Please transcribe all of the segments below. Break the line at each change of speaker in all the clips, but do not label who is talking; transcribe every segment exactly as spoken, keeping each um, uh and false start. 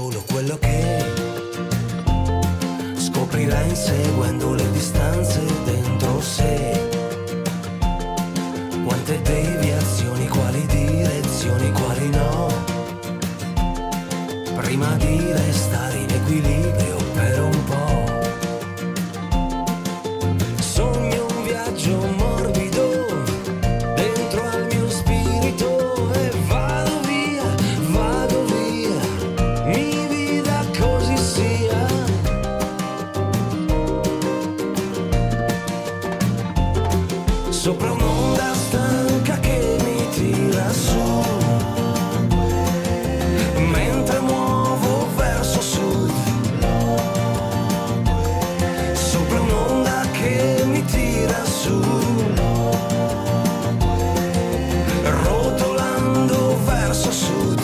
solo quello che scoprirà inseguendo le distanze dentro sé. Quante deviazioni, quali direzioni, quali no, prima di restare in equilibrio per un po'. Sogno un viaggio morbido dentro al mio spirito e vado via, vado via, mi vita così sia. Sopra un'onda stanca che mi tira su, mentre muovo verso sud. Sopra un'onda che mi tira su, rotolando verso sud.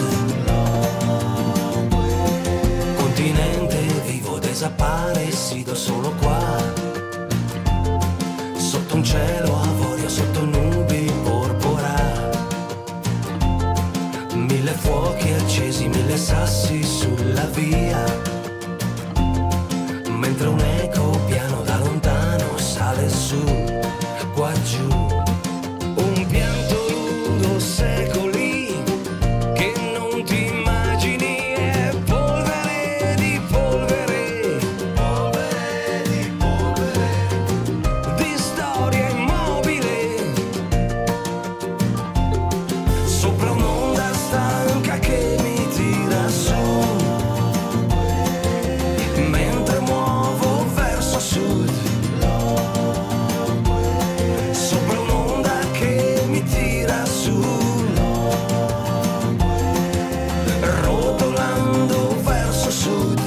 Continente vivo, desaparecido solo qua, sotto un cielo avorio, sotto nubi porpora. Mille fuochi accesi, mille sassi sulla via, mentre un eco piano da lontano sale su, qua giù. Un pianto lungo secoli che non ti immagini, è polvere di polvere, polvere di polvere, di storia immobile. Sopra un'onda stanca che mi tira su, mentre muovo verso sud. Sopra un'onda che mi tira su, rotolando verso sud.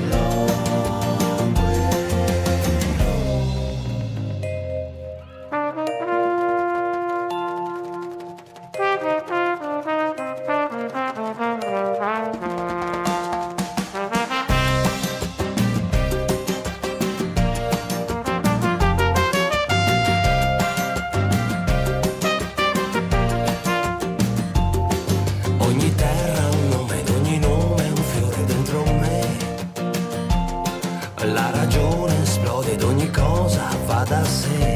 Ogni terra ha un nome ed ogni nome è un fiore dentro me. La ragione esplode ed ogni cosa va da sé.